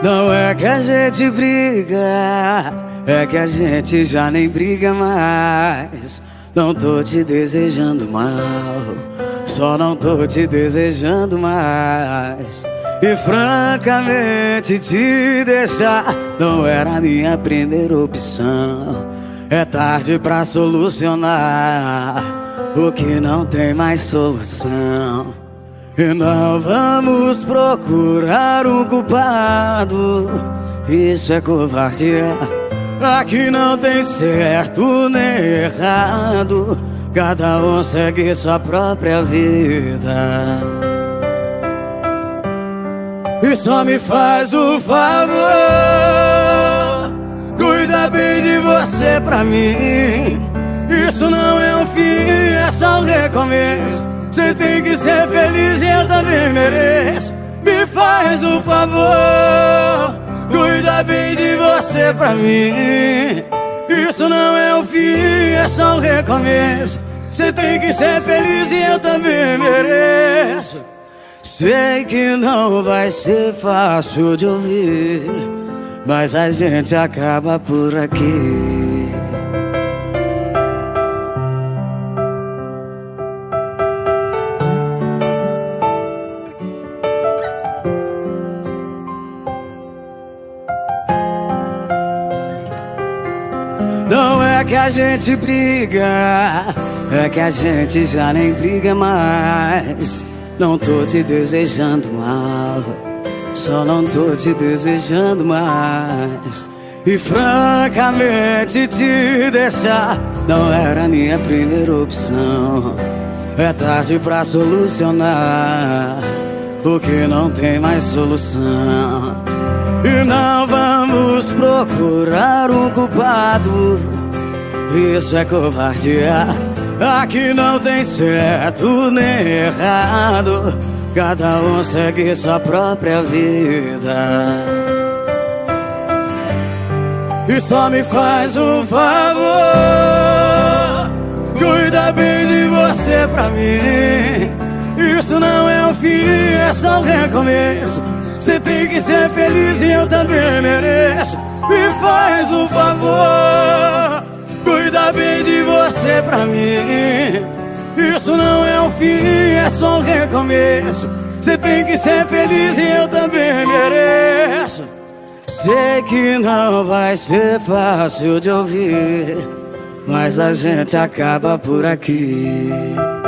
Não é que a gente briga, é que a gente já nem briga mais. Não tô te desejando mal, só não tô te desejando mais. E francamente te deixar não era a minha primeira opção. É tarde pra solucionar o que não tem mais solução. E não vamos procurar um culpado, isso é covardia. Aqui não tem certo nem errado, cada um segue sua própria vida. E só me faz um favor, cuida bem de você pra mim. Isso não é um fim, é só um recomeço. Você tem que ser feliz e eu também mereço. Me faz um favor, cuida bem de você pra mim. Isso não é um fim, é só um recomeço. Você tem que ser feliz e eu também mereço. Sei que não vai ser fácil de ouvir, mas a gente acaba por aqui. Não é que a gente briga, é que a gente já nem briga mais. Não tô te desejando mal, só não tô te desejando mais. E francamente te deixar não era a minha primeira opção. É tarde pra solucionar o que não tem mais solução. E não vamos procurar um culpado, isso é covardia. Aqui não tem certo nem errado, cada um segue sua própria vida. E só me faz um favor, cuida bem de você pra mim. Isso não é um fim, é só um recomeço. Você tem que ser feliz e eu também mereço. Me faz um favor, cuida bem de você pra mim. Isso não é um fim, é só um recomeço. Você tem que ser feliz e eu também mereço. Sei que não vai ser fácil de ouvir, mas a gente acaba por aqui.